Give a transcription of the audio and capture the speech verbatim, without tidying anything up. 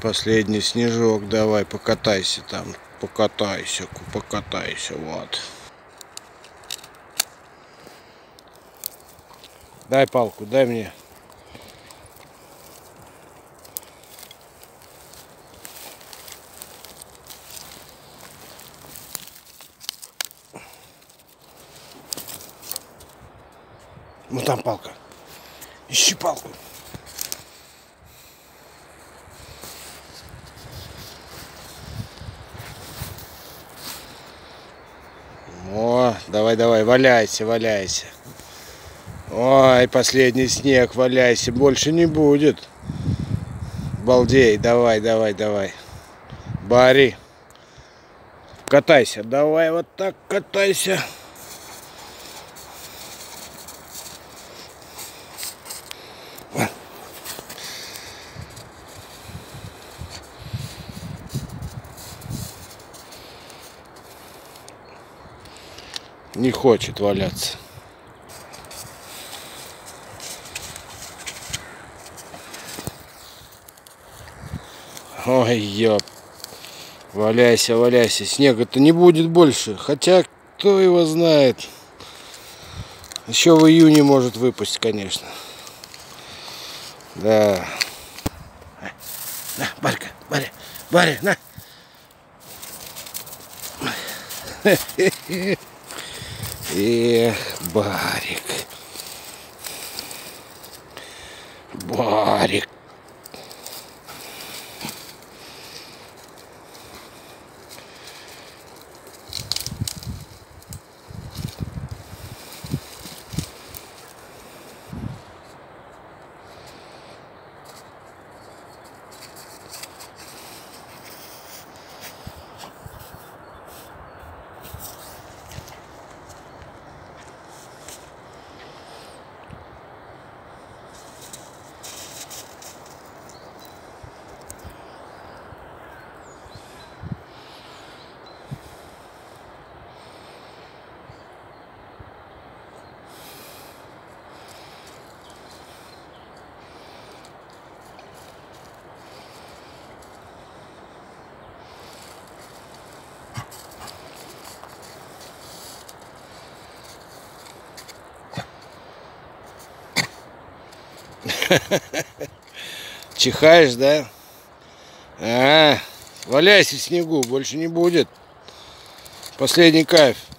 Последний снежок, давай, покатайся там, покатайся, покатайся, вот. Дай палку, дай мне. Ну там палка. Ищи палку. О, давай, давай, валяйся, валяйся. Ой, последний снег, валяйся, больше не будет. Балдей, давай, давай, давай. Бари. Катайся, давай вот так катайся. Не хочет валяться. Ой, ёп. Валяйся, валяйся. Снега-то не будет больше. Хотя, кто его знает. Еще в июне может выпасть, конечно. Да. На, Барька, Баря, Баря, на. Эх, Барик. Барик. Чихаешь, да? А, валяйся в снегу, больше не будет. Последний кайф.